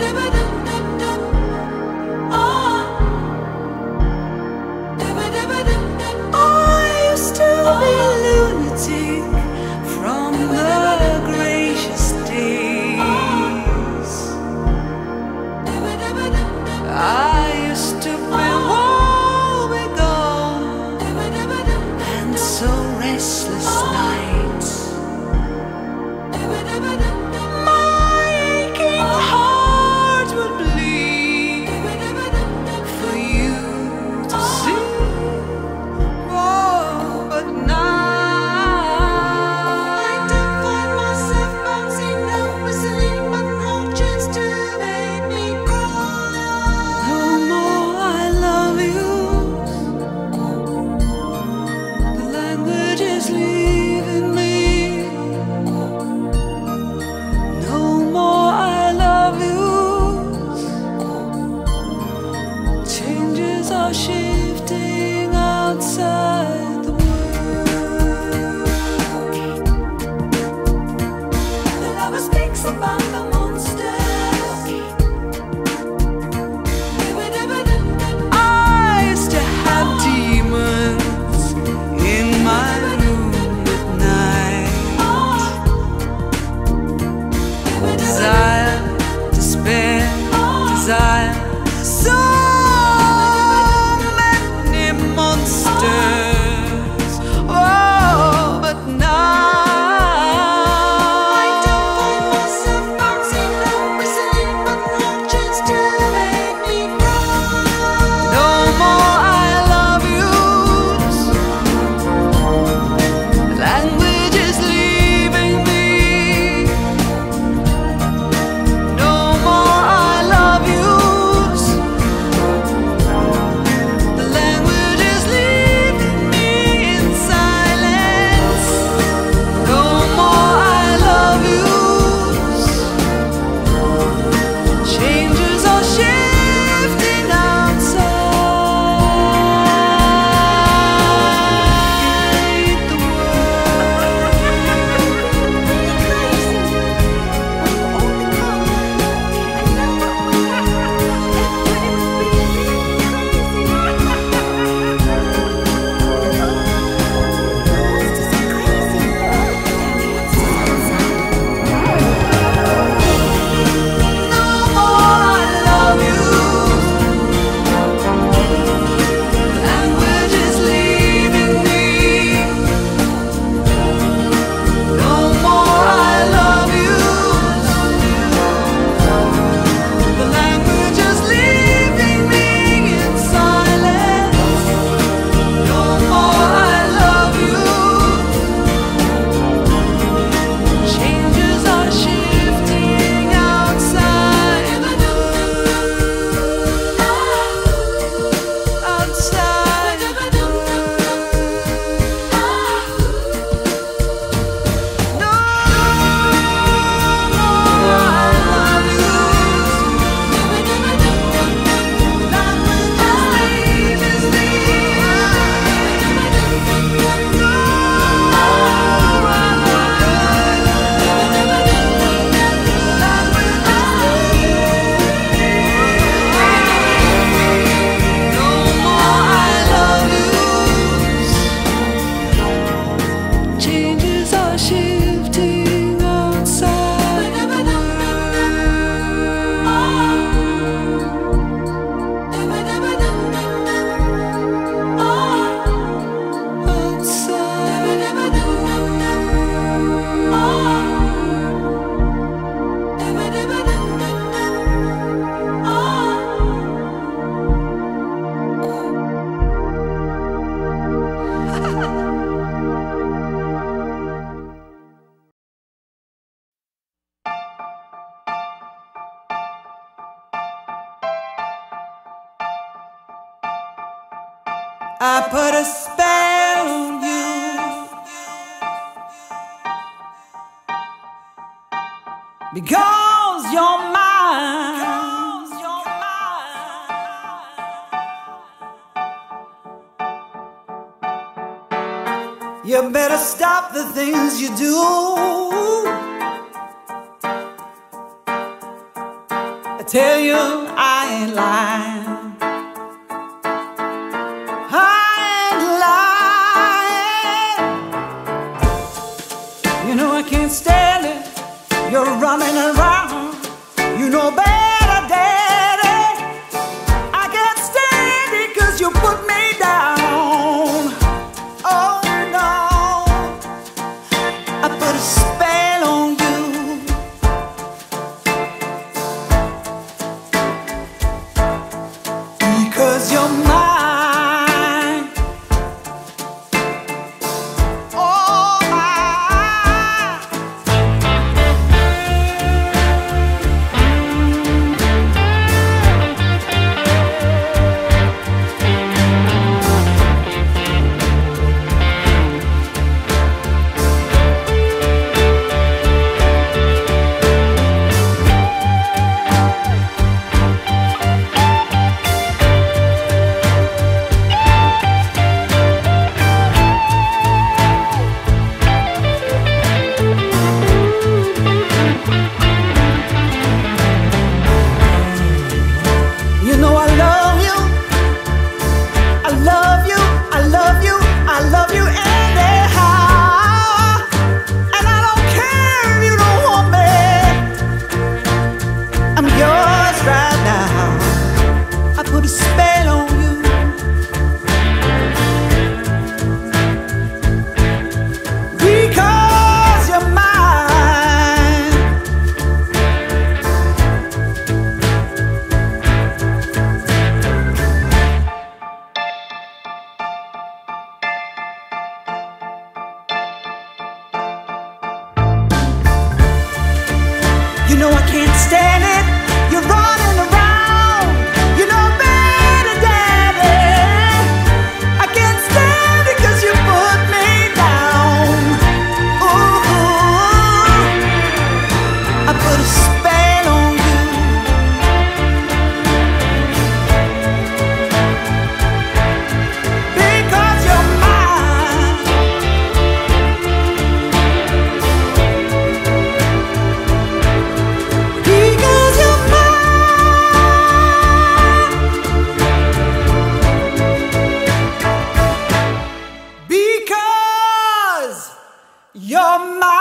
I put a spell on you. Because you're mine. You better stop the things you do. tell you I ain't lying. I ain't lying. You know I can't stand it. You're running around. You know better, Daddy. I can't stand it 'cause you put me down. Oh no, I put a spell on you. Because you're mine. Oh mine. You know I love you. I love you. I love you. I love you anyhow. And I don't care if you don't want me. I'm yours right now. I put a spell on you. Because you're mine. You know I can't stand it. You're running around. You know better, Daddy. I can't stand it 'cause you put me down. Ooh, I put a spell on you. Because you're mine. Because you're mine. Because you're mine.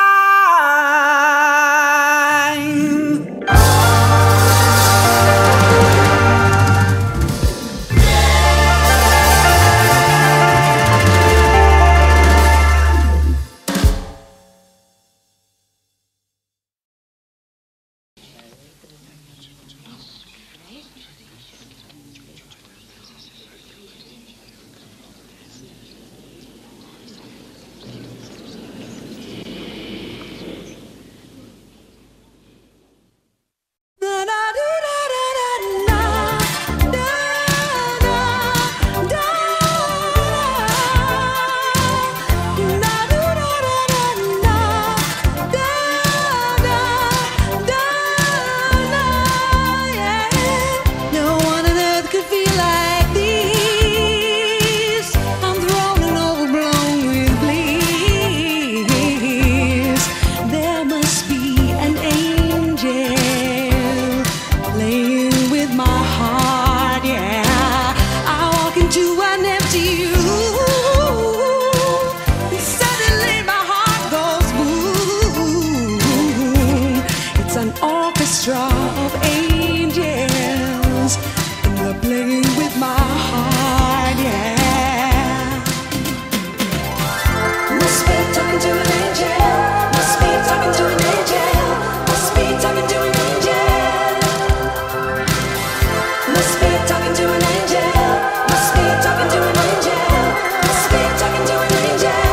No one on earth could feel like this. I'm thrown and overblown with bliss. There must be an angel playing with my heart, yeah. I walk into an empty room, and suddenly my heart goes boom. It's an orchestra of angels, and they're playing with my heart, yeah. Must be talking to an angel. Must be talking to an angel. Must be talking to an angel. Must be talking to an angel. Must be talking to an angel. Must be talking to an angel.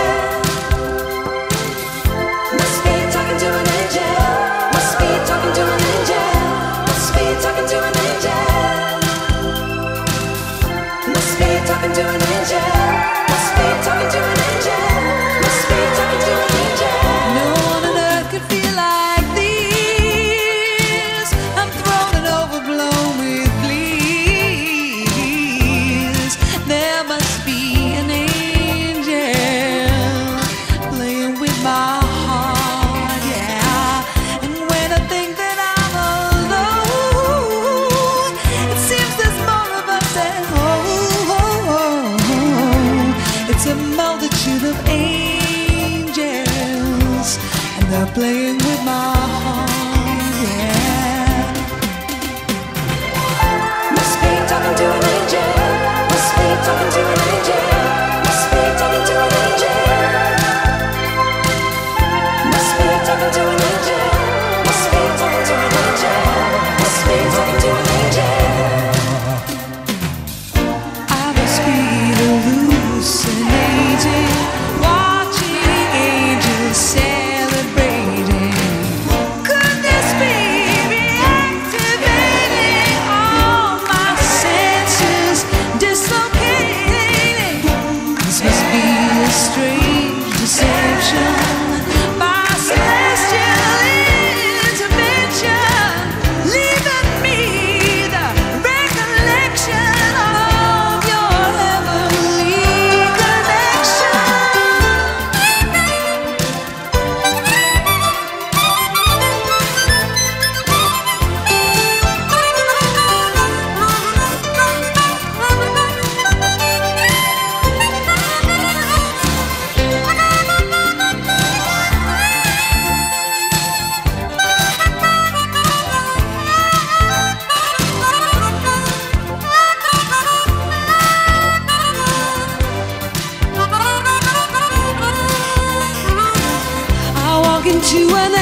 Must be talking to an angel. Must be talking to an angel. Must be talking to an angel.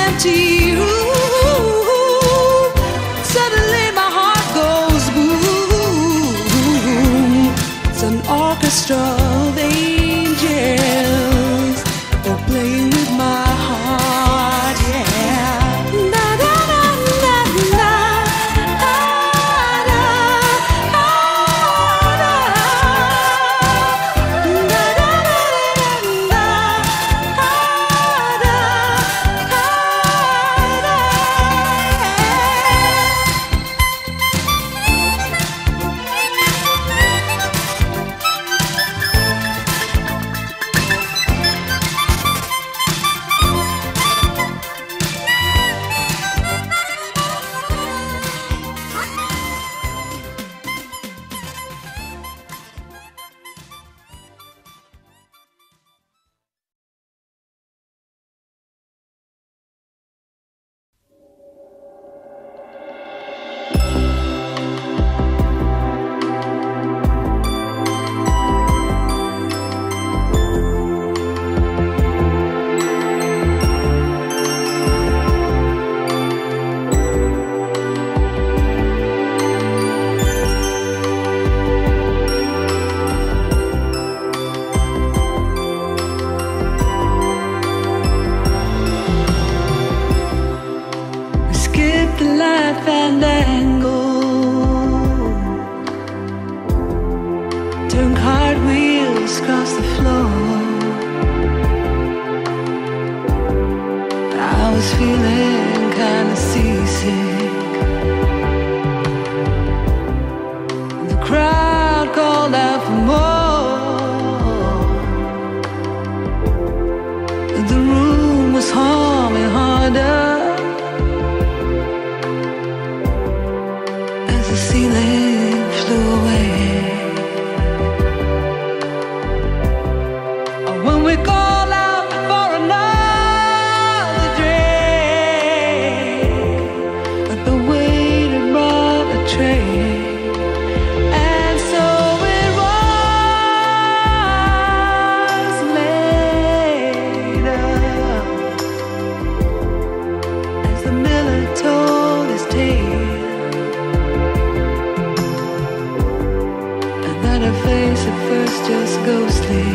empty room. Suddenly my heart goes boom. It's an orchestra of angels. They're playing with my heart, yeah. Na na na na na. Turn cartwheels across the floor. I was feeling kinda seasick. The crowd called out for more. The room was humming harder as the ceiling flew away. When we call out for another drink, the waiter brought a tray, and so it was later, as the miller told his tale, and that her face at first just ghostly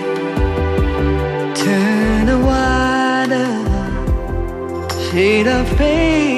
turn a wider shade of pale.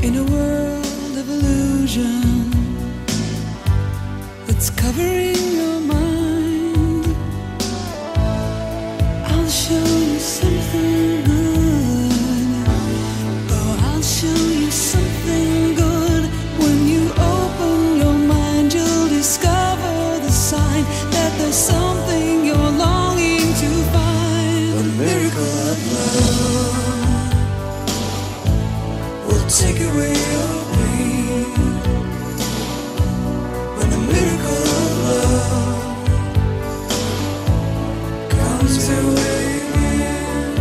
In a world of illusion that's covering your mind, I'll show you something good. Oh, I'll show you something good. When you open your mind, you'll discover the sign that there's something you're longing to find. The miracle of love will take away your pain. When the miracle of love comes your way again.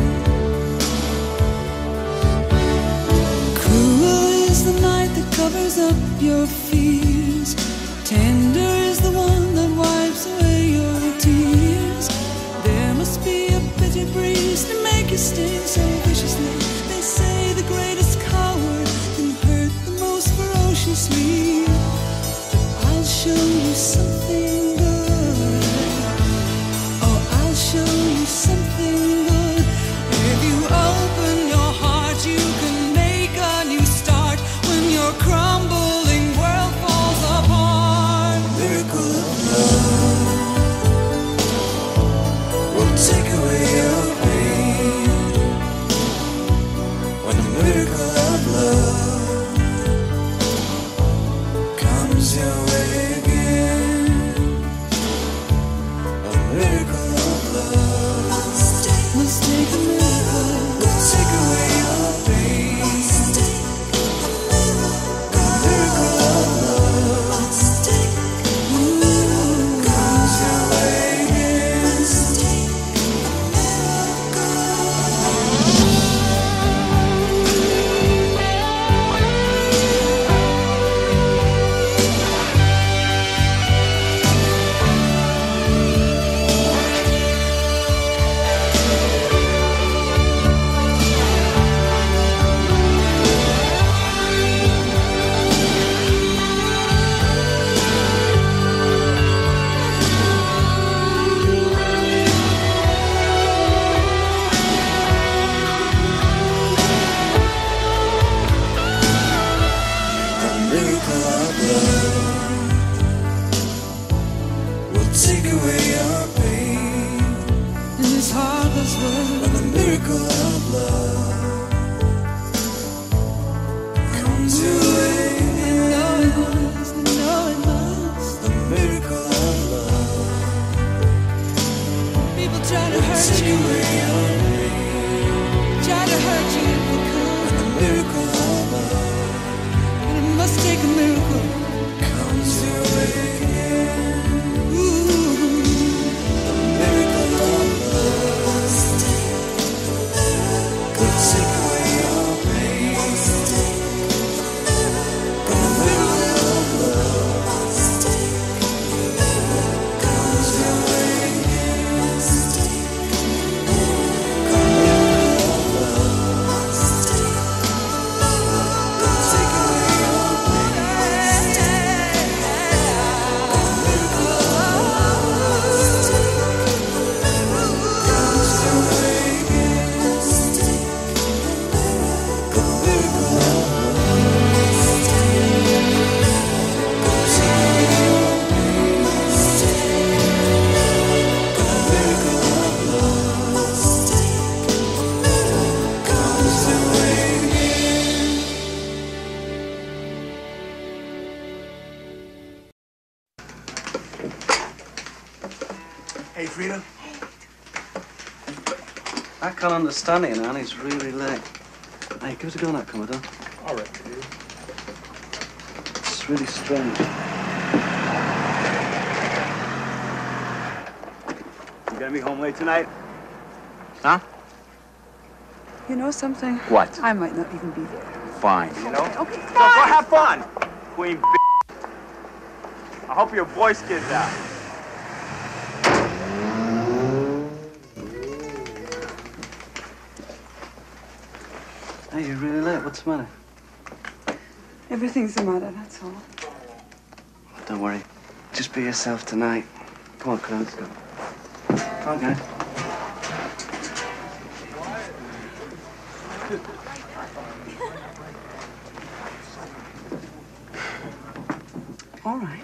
Cruel is the night that covers up your fears. Tender is the one that wipes away your tears. There must be a bitter breeze to make you sting so viciously. They say the greatest coward can hurt the most ferociously. I'll show you something good. Oh, I'll show you something good. If you open your heart, you can make a new start. When your crumbling world falls apart, the miracle of love will take away your pain. When the miracle of love comes your way again. A miracle of love must take a miracle, will take away your pain. A miracle of love comes your way again. The miracle of love will take away your pain. In this heartless world, when the miracle of love comes your way, you know it must, you know it must. The miracle of love, people try to hurt you, try to hurt you if they could. When the miracle of love, and it must take a miracle, comes your way again. Ooh, the miracle of love will take away your pain. The miracle of love comes your way again. The miracle of love will take away your pain. The miracle of love comes your way again. The miracle of Hey, Frida. I can't understand it, man. It's really late. Hey, give us a go now, Commodore. All right, dude. It's really strange. You gonna be home late tonight? Huh? You know something? What? I might not even be there. Fine. You know? Okay, So fine. go have fun, Queen B. I hope your voice gets out. Hey, you're really late. What's the matter? Everything's the matter, that's all. Don't worry. Just be yourself tonight. Come on, let's go. Come on, guys. All right.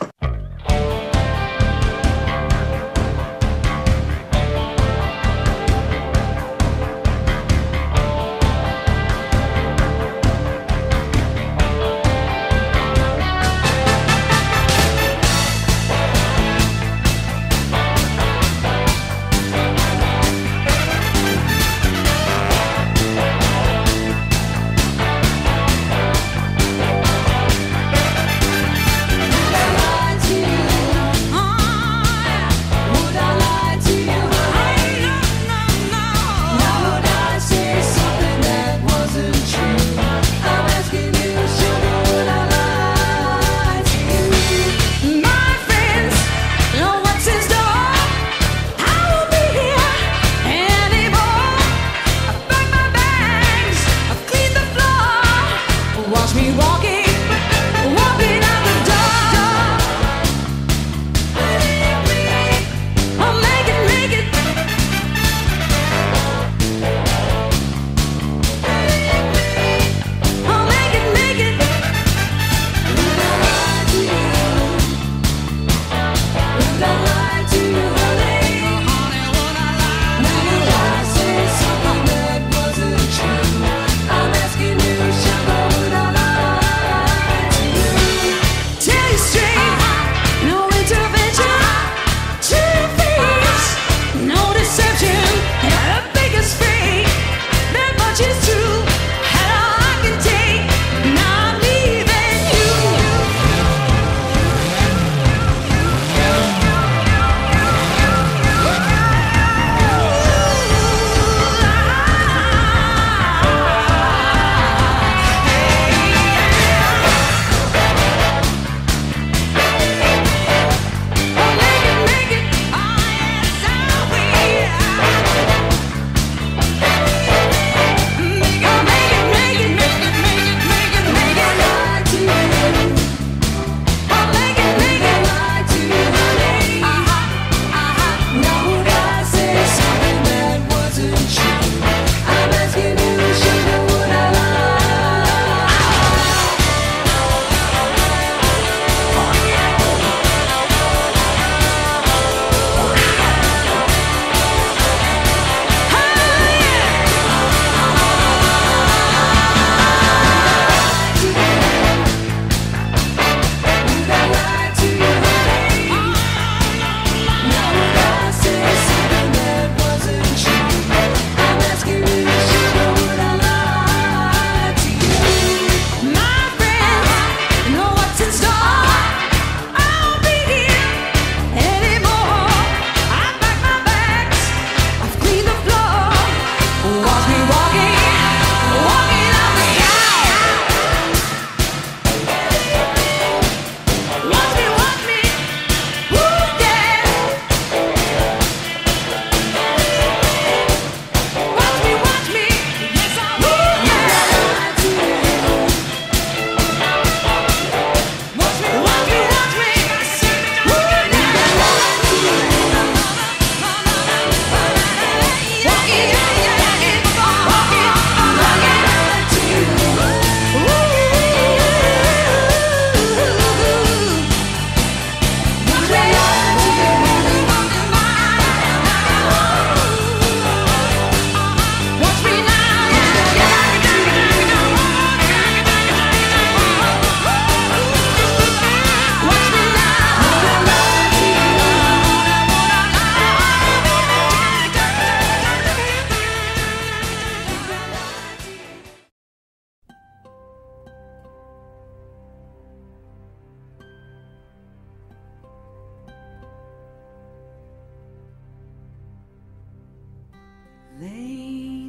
Lay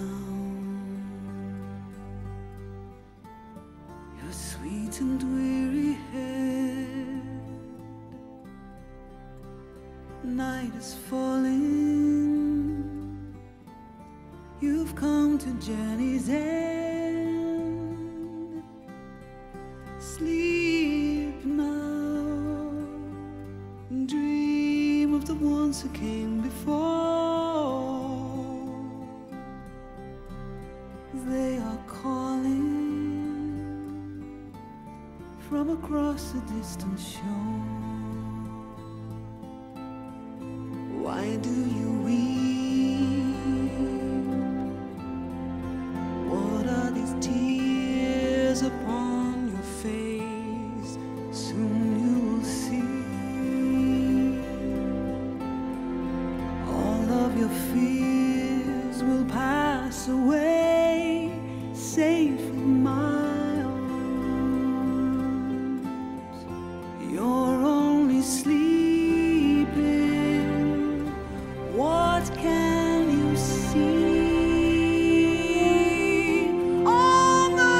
down your sweet and weary head. Night is falling. You've come to journey's end. Sleep now. Dream of the ones who came before. They are calling from across a distant shore. Why do you weep? What are these tears upon your face? Soon you will see all of your fears will pass away, safe in my arms. You're only sleeping. What can you see? On the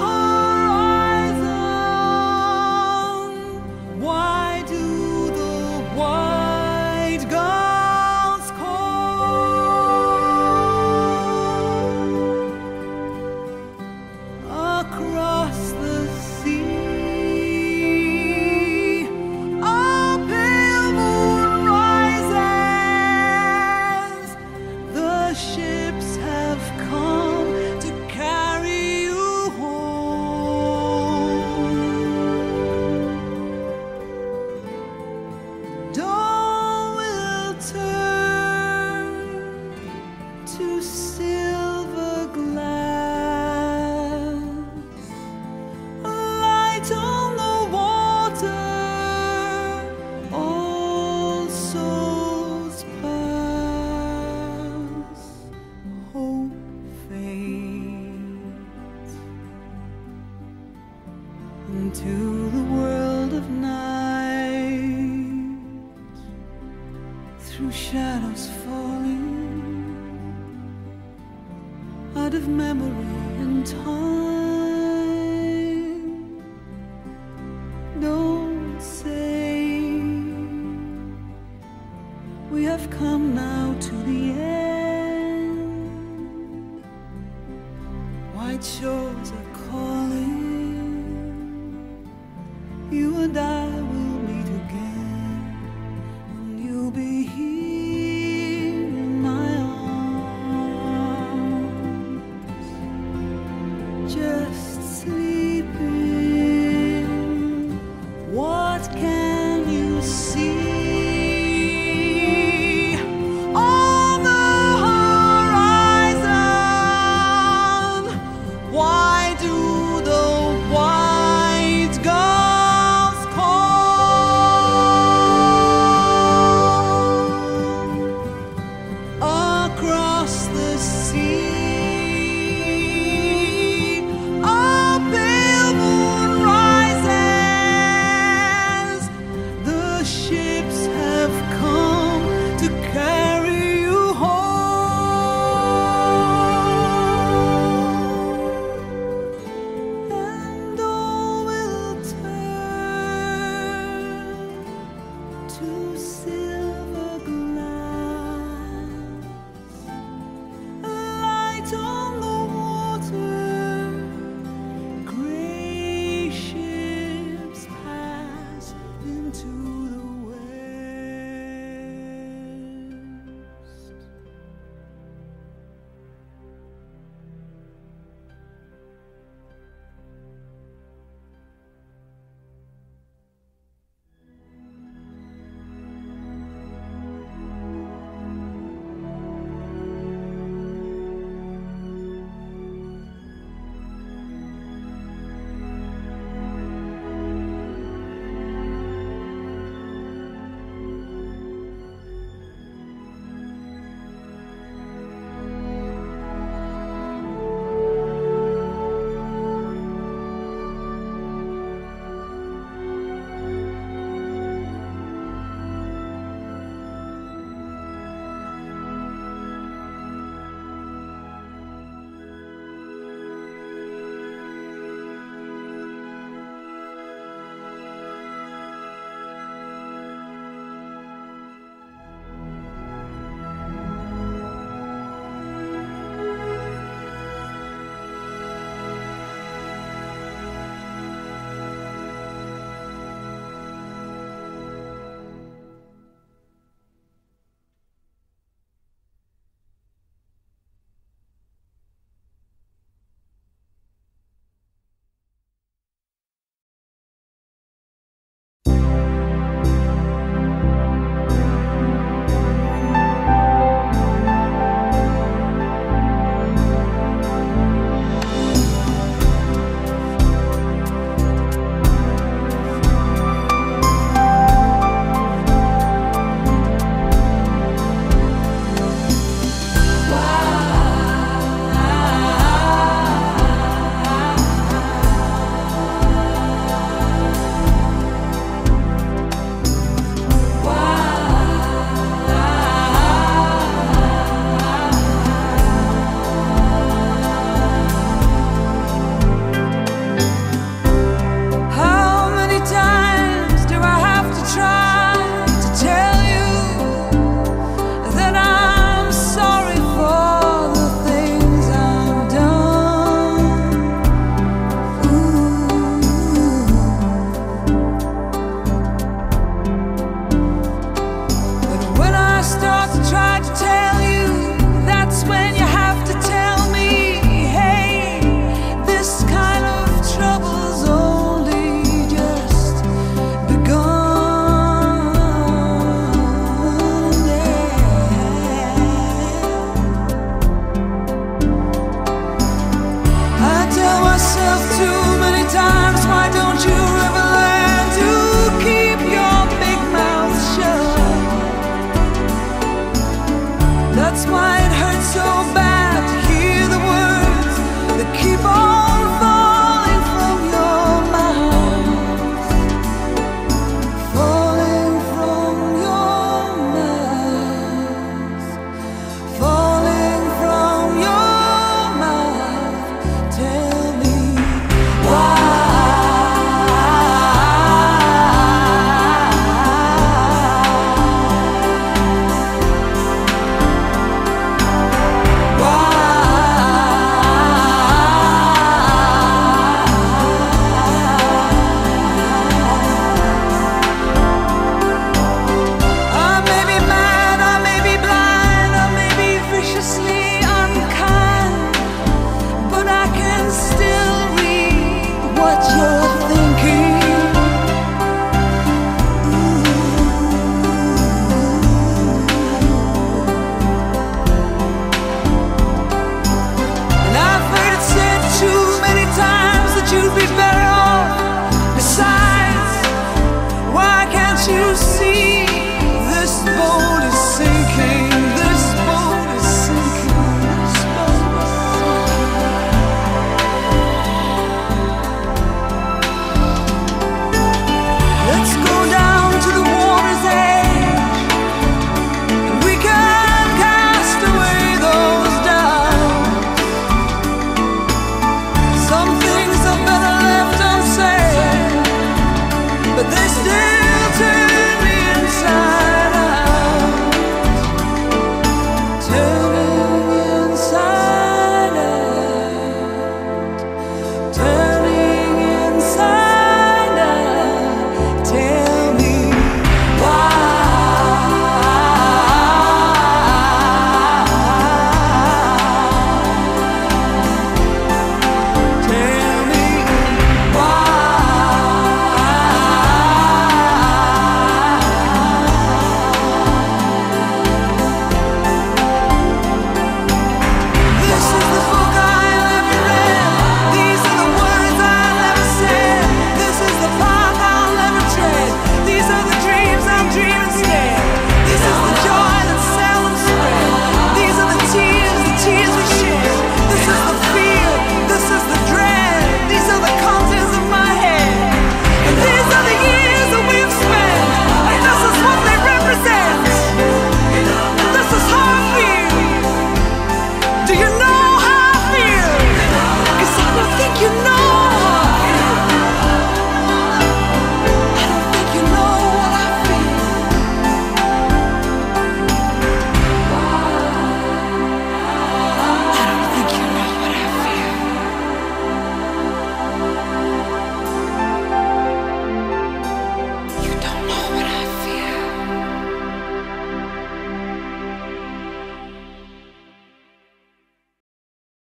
horizon, why do the white gulls call? Across the sea, a pale moon rises. The ships have come to carry you home. Dawn will turn to silver glass, a light on the water, all souls pass. Hope fades into the world of night, through shadows falling out of memory and time. Don't say we have come now to the end. White shores are calling. You and I will meet again, and you'll be here in my arms, just sleeping. What can you see? On the horizon, why do the white gulls call? just too